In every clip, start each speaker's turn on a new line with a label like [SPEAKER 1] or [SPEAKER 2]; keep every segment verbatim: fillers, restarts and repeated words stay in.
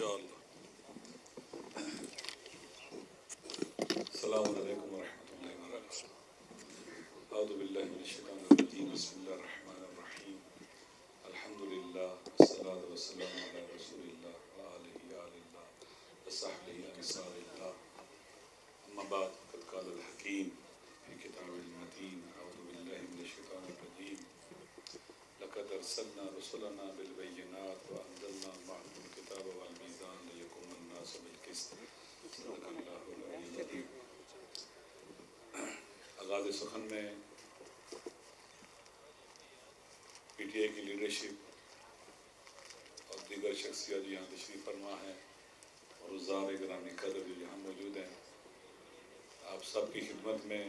[SPEAKER 1] انشاءاللہ. السلام علیکم ورحمۃ اللہ وبرکاتہ. اعوذ باللہ من الشیطان الرجیم. بسم اللہ الرحمن الرحیم. الحمد للہ والصلاۃ والسلام علی رسول اللہ وآلہ آل اللہ وصحبہ انصار اللہ. اما بعد فقد قال الحکیم فی کتاب المتین. اعوذ باللہ من الشیطان الرجیم. لقد ارسلنا رسلنا بالبینات وانزلنا معهم الکتاب والمیزان لیقوم الناس بالقسط. صدق اللہ العلی العظیم. آغاز سخن میں پی ٹی آئی کی لیڈرشپ اور دیگر شخصیات جو یہاں تشریف فرما ہیں اور عزاب گرامی قدر جو یہاں موجود ہیں، آپ سب کی خدمت میں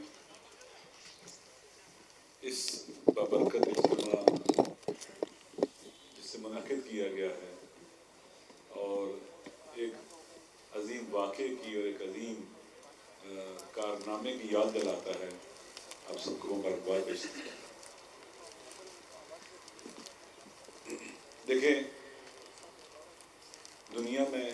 [SPEAKER 1] اس بابرکت اجتماع جس سے منعقد کیا گیا ہے اور ایک عظیم واقعے کی اور ایک عظیم کارنامے کی یاد دلاتا ہے، آپ سب کو مبارکباد پیش کرتا ہوں. دیکھیں، دنیا میں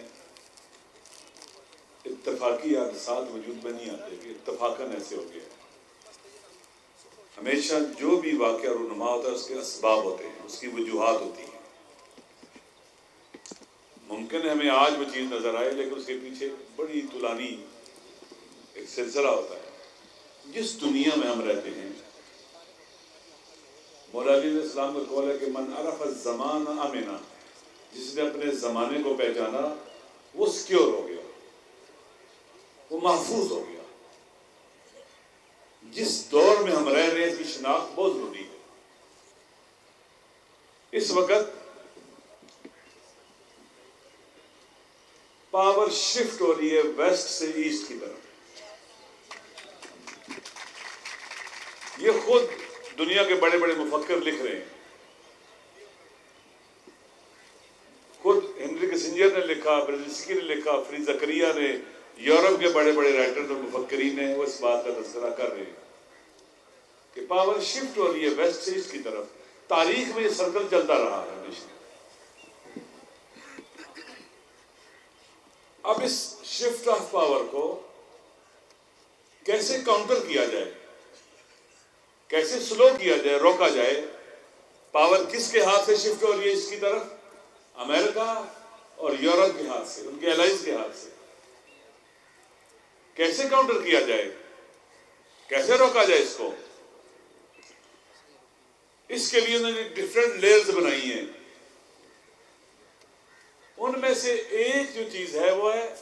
[SPEAKER 1] اتفاقی حادثات وجود میں نہیں آتے کہ اتفاقاً ایسے ہو گیا. ہمیشہ جو بھی واقعہ رونما ہوتا ہے اس کے اسباب ہوتے ہیں، اس کی وجوہات ہوتی ہیں. ممکن ہے ہمیں آج وہ چیز نظر آئے لیکن اس کے پیچھے بڑی طولانی ایک سلسلہ ہوتا ہے. جس دنیا میں ہم رہتے ہیں، مولا علی علیہ السلام کا قول ہے کہ من عرف الزمان امنا، جس نے اپنے زمانے کو پہچانا وہ سیکیور ہو گیا، وہ محفوظ ہو گیا. جس دور میں ہم رہ رہے ہیں اس کی شناخت بہت ضروری ہے. اس وقت پاور شفٹ ہو رہی ہے ویسٹ سے ایسٹ کی طرف. یہ خود دنیا کے بڑے بڑے مفکر لکھ رہے ہیں. خود ہنری کسنجر نے لکھا، برزنسکی نے لکھا، فری زکریا نے، یورپ کے بڑے بڑے رائٹر اور مفکرین نے وہ اس بات کا تذکرہ کر رہے ہیں کہ پاور شفٹ ہو رہی ہے ویسٹ سے ایسٹ کی طرف. تاریخ میں یہ سرکل چلتا رہا ہے ہمیشہ. اب اس شفٹ آف پاور کو کیسے کاؤنٹر کیا جائے، کیسے سلو کیا جائے، روکا جائے. پاور کس کے ہاتھ سے شفٹ ہو رہی ہے اس کی طرف؟ امریکہ اور یورپ کے ہاتھ سے، ان کے الائز کے ہاتھ سے. کیسے کاؤنٹر کیا جائے، کیسے روکا جائے اس کو؟ اس کے لیے انہوں نے ڈفرینٹ لیئرز بنائی ہیں. ان میں سے ایک جو چیز ہے وہ ہے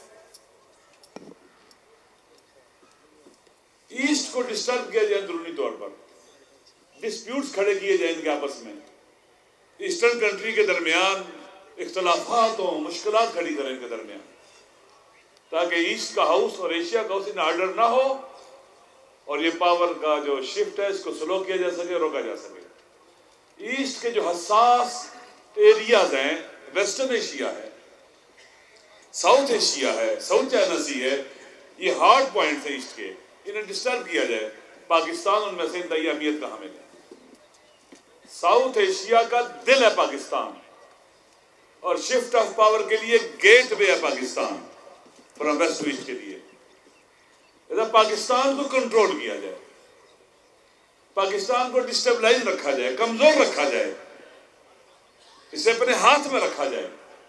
[SPEAKER 1] ایسٹ کو ڈسٹرب کیا جائے اندرونی طور پر، ڈسپیوٹس کھڑے کیے جائیں ان کے آپس میں، ایسٹرن کنٹری کے درمیان اختلافات ہوں، مشکلات کھڑی کریں ان کے درمیان، تاکہ ایسٹ کا ہاؤس اور ایشیا کا ہاؤس ان آرڈر نہ ہو اور یہ پاور کا جو شفٹ ہے اس کو سلو کیا جا سکے، روکا جا سکے. ایسٹ کے جو حساس ایریاز ہیں، ویسٹرن ایشیا ہے، ساؤتھ ایشیا ہے، ساؤتھ چائنا سی ہے، یہ ہارڈ پوائنٹس ہیں ایسٹ کے، انہیں ڈسٹرب کیا جائے. پاکستان ان میں سے انتہائی اہمیت کا حامل ہے. ساؤتھ ایشیا کا دل ہے پاکستان، اور شفٹ آف پاور کے لیے گیٹ وے ہے Pakistan from west to east کے لیے. اذا پاکستان کو کنٹرول کیا جائے، پاکستان کو ڈسٹیبلائز رکھا جائے، کمزور رکھا جائے، اسے اپنے ہاتھ میں رکھا جائے.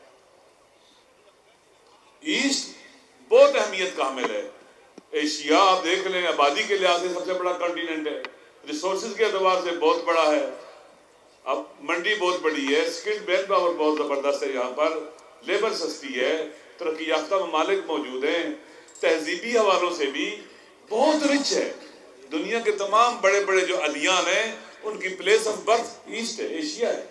[SPEAKER 1] ایسٹ بہت اہمیت کا حامل ہے. ایشیا آپ دیکھ لیں، آبادی کے لحاظ سے سب سے بڑا کنٹیننٹ ہے، ریسورسز کے اعتبار سے بہت بڑا ہے، اب منڈی بہت بڑی ہے، اسکلڈ مین پاور بہت زبردست ہے، یہاں پر لیبر سستی ہے، ترقی یافتہ ممالک موجود ہیں، تہذیبی حوالوں سے بھی بہت رچ ہے. دنیا کے تمام بڑے بڑے جو ادیان ہیں ان کی پلیس آف برتھ ایسٹ ہے، ایشیا ہے،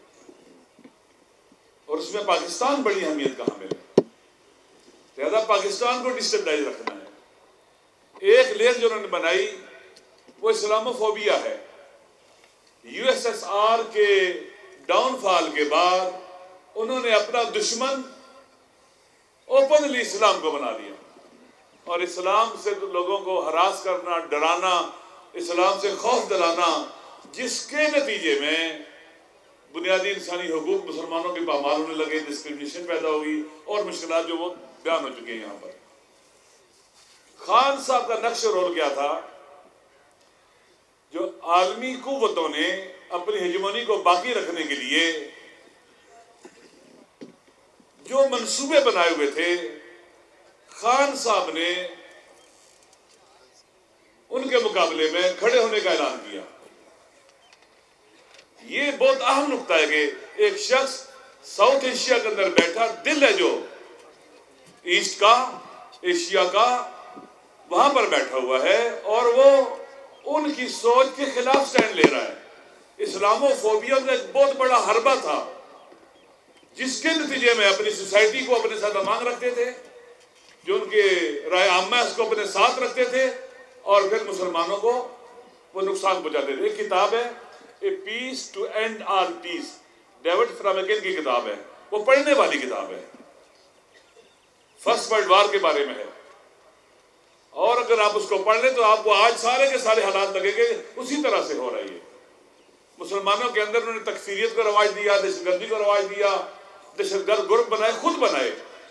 [SPEAKER 1] اور اس میں پاکستان بڑی اہمیت کا حامل ہے. لہذا پاکستان کو ڈسٹیبلائز رکھنا ہے. ایک لیئر جو انہوں نے بنائی وہ اسلاموفوبیا ہے. یو ایس ایس آر کے ڈاؤن فال کے بعد انہوں نے اپنا دشمن اوپنلی اسلام کو بنا لیا اور اسلام سے لوگوں کو ہراس کرنا، ڈرانا، اسلام سے خوف دلانا، جس کے نتیجے میں بنیادی انسانی حقوق مسلمانوں کے پامال ہونے لگے، ڈسکریمنیشن پیدا ہوگی اور مشکلات جو وہ بیان ہو چکے ہیں یہاں پر۔ خان صاحب کا نقش رول کیا تھا؟ جو عالمی قوتوں نے اپنی ہیجمونی کو باقی رکھنے کے لیے جو منصوبے بنائے ہوئے تھے، خان صاحب نے ان کے مقابلے میں کھڑے ہونے کا اعلان کیا۔ یہ بہت اہم نقطہ ہے کہ ایک شخص ساؤتھ ایشیا کے اندر بیٹھا، دل ہے جو ایسٹ کا، ایشیا کا، وہاں پر بیٹھا ہوا ہے اور وہ ان کی سوچ کے خلاف سٹینڈ لے رہا ہے۔ اسلامو فوبیا کا ایک بہت بڑا حربہ تھا جس کے نتیجے میں اپنی سوسائٹی کو اپنے ساتھ امان رکھتے تھے، جو ان کے رائے عامہ اس کو اپنے ساتھ رکھتے تھے اور پھر مسلمانوں کو وہ نقصان پہنچاتے تھے۔ ایک کتاب ہے a peace to end all peace, David Fromkin کی کتاب ہے، وہ پڑھنے والی کتاب ہے، فرسٹ ورلڈ وار کے بارے میں ہے، اور اگر آپ اس کو پڑھ لیں تو آپ کو آج سارے کے سارے حالات لگے گے اسی طرح سے ہو رہی ہے۔ مسلمانوں کے اندر انہوں نے تکفیریت کو رواج دیا، دہشت گردی کو رواج دیا، دہشت گرد گروپ بنائے، خود بنائے۔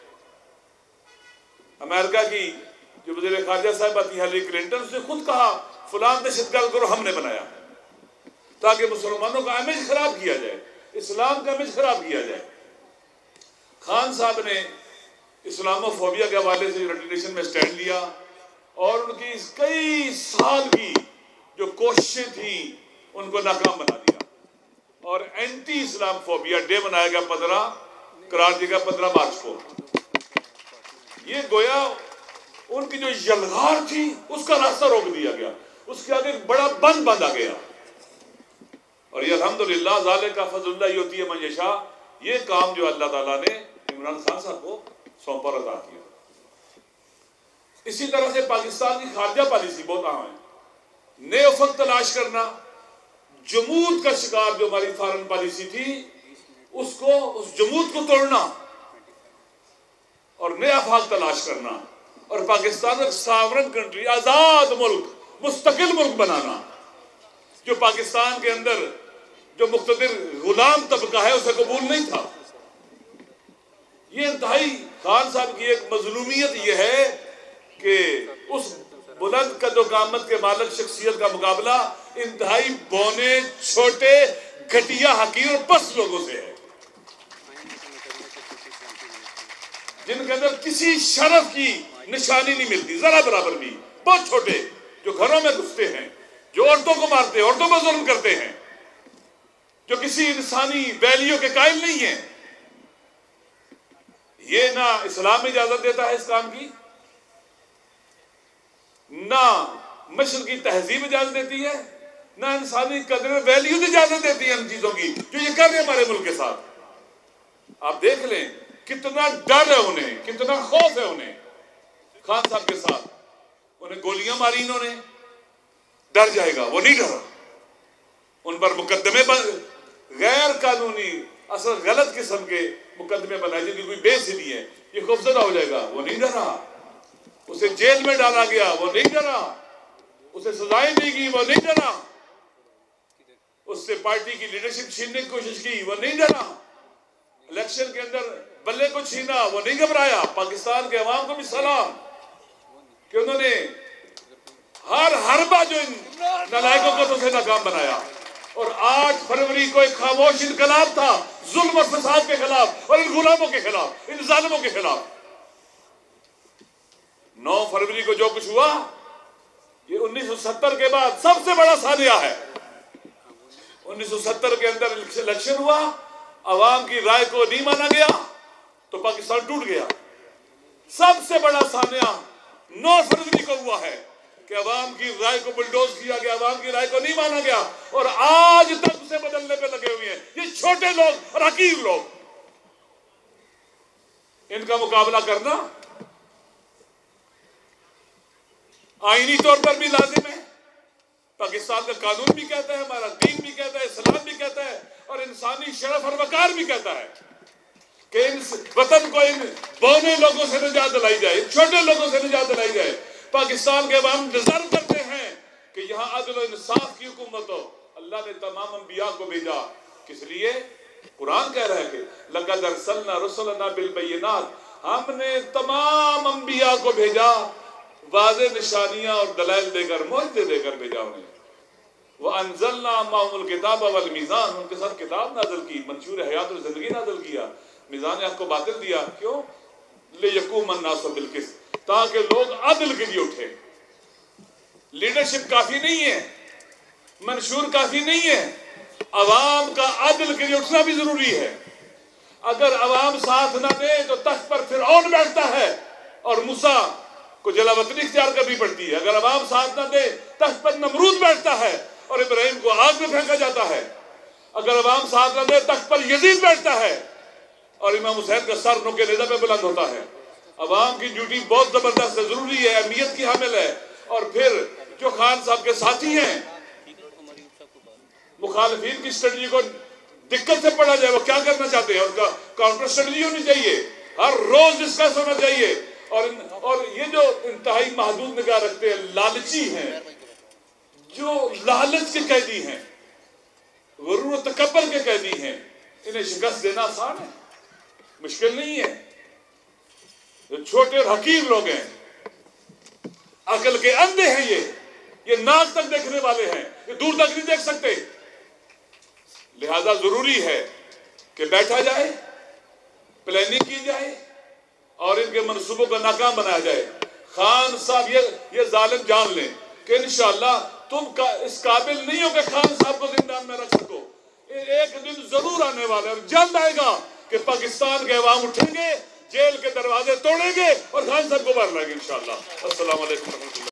[SPEAKER 1] امریکہ کی جو وزیر خارجہ صاحب آتی ہے ہلیری کلنٹن، اس نے خود کہا فلان دہشت گرد گروپ ہم نے بنایا تاکہ مسلمانوں کا امیج خراب کیا جائے، اسلام کا امیج خراب کیا جائے۔ خان صاحب نے اسلامو فوبیا کے حوالے سے ریٹینیشن میں سٹینڈ لیا اور ان کی کئی سال کی جو کوششیں تھیں ان کو ناکام بنا دیا، اور اینٹی اسلام فوبیا ڈے منایا گیا پندرہ قرار دیا گیا پندرہ مارچ کو۔ یہ گویا ان کی جو یلغار تھی اس کا راستہ روک دیا گیا، اس کے آگے ایک بڑا بند باندھا گیا، اور یہ الحمدللہ ذالک فضل اللہ یؤتی من یشاء، یہ کام جو اللہ تعالیٰ نے عمران خان صاحب کو سونپا اور عطا کیا۔ اسی طرح سے پاکستان کی خارجہ پالیسی بہت اہم ہے، نئے افق تلاش کرنا، جمود کا شکار جو ہماری فارن پالیسی تھی اس کو، اس جمود کو توڑنا اور نئے افاق تلاش کرنا، اور پاکستان کو ایک ساورن کنٹری، آزاد ملک، مستقل ملک بنانا، جو پاکستان کے اندر جو مقتدر غلام طبقہ ہے اسے قبول نہیں تھا۔ یہ انتہائی خان صاحب کی ایک مظلومیت یہ ہے کہ اس بلند قد و قامت کے مالک شخصیت کا مقابلہ انتہائی بونے، چھوٹے، گھٹیا، حقیر اور پست لوگوں سے ہے، جن کے اندر کسی شرف کی نشانی نہیں ملتی ذرا برابر بھی، بہت چھوٹے، جو گھروں میں گھستے ہیں، جو عورتوں کو مارتے ہیں، عورتوں پر ظلم کرتے ہیں، جو کسی انسانی ویلیو کے قائل نہیں ہیں۔ یہ نہ اسلام اجازت دیتا ہے اس کام کی، نہ مشرق کی تہذیب اجازت دیتی ہے، نہ انسانی قدر ویلیوز اجازت دیتی ہے ان چیزوں کی جو یہ کر رہے ہیں ہمارے ملک کے ساتھ۔ آپ دیکھ لیں کتنا ڈر ہے انہیں، کتنا خوف ہے انہیں خان صاحب کے ساتھ۔ انہیں گولیاں ماری انہوں نے، ڈر جائے گا، وہ نہیں ڈرا۔ ان پر مقدمے پر غیر قانونی اصل غلط قسم کے مقدمے بنائے جن کی کوئی بیس ہی نہیں ہے، یہ خوفزدہ ہو جائے گا، وہ نہیں ڈرا۔ اسے جیل میں ڈالا گیا، وہ نہیں ڈرا۔ اسے سزائیں دی گئی، وہ نہیں ڈرا۔ اس سے پارٹی کی لیڈرشپ چھیننے کی کوشش کی، وہ نہیں ڈرا۔ الیکشن کے اندر بلے کو چھینا، وہ نہیں گھبرایا۔ پاکستان کے عوام کو بھی سلام کہ انہوں نے ہر حربہ جو ان نالائقوں کو تو سے ناکام بنایا، اور آٹھ فروری کو ایک خاموش انقلاب تھا ظلم اور فساد کے خلاف اور ان غلاموں کے خلاف، ان ظالموں کے خلاف۔ نو فروری کو جو کچھ ہوا یہ انیس سو ستر کے بعد سب سے بڑا سانحہ ہے۔ انیس سو ستر کے اندر الیکشن ہوا، عوام کی رائے کو نہیں مانا گیا تو پاکستان ٹوٹ گیا۔ سب سے بڑا سانحہ نو فروری کو ہوا ہے کہ عوام کی رائے کو بلڈوز کیا گیا، عوام کی رائے کو نہیں مانا گیا، اور آج تک اسے بدلنے پہ لگے ہوئے ہیں یہ چھوٹے لوگ اور حقیر لوگ۔ ان کا مقابلہ کرنا آئینی طور پر بھی لازم ہے، پاکستان کا قانون بھی کہتا ہے، ہمارا دین بھی کہتا ہے، اسلام بھی کہتا ہے، اور انسانی شرف اور وقار بھی کہتا ہے کہ ان وطن کو ان بونے لوگوں سے نجات دلائی جائے، ان چھوٹے لوگوں سے نجات دلائی جائے۔ پاکستان کے عوام ڈیزرو کرتے ہیں کہ یہاں عدل و انصاف کی حکومت ہو۔ اللہ نے تمام انبیاء کو بھیجا، کس لیے؟ قرآن کہہ رہا ہے کہ لَقَدْ أَرْسَلْنَا رُسُلَنَا بِالْبَيِّنَاتِ، ہم نے تمام انبیاء کو بھیجا واضح نشانیاں اور دلائل دے کر، معجزے دے کر بھیجا انہیں۔ وَأَنزَلْنَا مَعَهُمُ الْكِتَابَ وَالْمِيزَانَ، ان کے ساتھ کتاب نازل کی، منشور حیات اور زندگی نازل کیا، میزان حق کو باطل دیا۔ کیوں؟ لِيَقُومَ النَّاسُ بِالْقِسْطِ، تاکہ لوگ عدل کے لیے اٹھے۔ لیڈرشپ کافی نہیں ہے، منشور کافی نہیں ہے، عوام کا عدل کے لیے اٹھنا بھی ضروری ہے۔ اگر عوام ساتھ نہ دے تو تخت پر فرعون بیٹھتا ہے اور موسیٰ کو جلا وطنی اختیار کرنی پڑتی ہے۔ اگر عوام ساتھ نہ دے تخت پر نمرود بیٹھتا ہے اور ابراہیم کو آگ میں پھینکا جاتا ہے۔ اگر عوام ساتھ نہ دے تخت پر یزید بیٹھتا ہے اور امام حسین کا سر نوکے نیزہ پہ بلند ہوتا ہے۔ عوام کی ڈیوٹی بہت زبردست ہے، ضروری ہے، اہمیت کی حامل ہے۔ اور پھر جو خان صاحب کے ساتھی ہیں، مخالفین کی اسٹریٹجی کو دقت سے پڑھا جائے، وہ کیا کرنا چاہتے ہیں، ان کا کاؤنٹر اسٹریٹجی ہونی چاہیے، ہر روز ڈسکس ہونا چاہیے۔ اور اور یہ جو انتہائی محدود نگاہ رکھتے ہیں، لالچی ہیں، جو لالچ کے قیدی ہیں، غرور و تکبر کے قیدی ہیں، انہیں شکست دینا آسان ہے، مشکل نہیں ہے۔ جو چھوٹے اور حقیر لوگ ہیں، عقل کے اندھے ہیں، یہ یہ ناک تک دیکھنے والے ہیں، یہ دور تک نہیں دیکھ سکتے۔ لہذا ضروری ہے کہ بیٹھا جائے، پلاننگ کی جائے اور ان کے منصوبوں کا ناکام بنایا جائے۔ خان صاحب یہ یہ ظالم جان لیں کہ انشاءاللہ تم کا اس قابل نہیں ہو کہ خان صاحب کو زندان میں رکھ سکو۔ ایک دن ضرور آنے والا ہے اور جلد آئے گا کہ پاکستان کے عوام اٹھیں گے، جیل کے دروازے توڑیں گے اور خان صاحب کو مار لیں گے انشاءاللہ۔ السلام علیکم ورحمۃ اللہ۔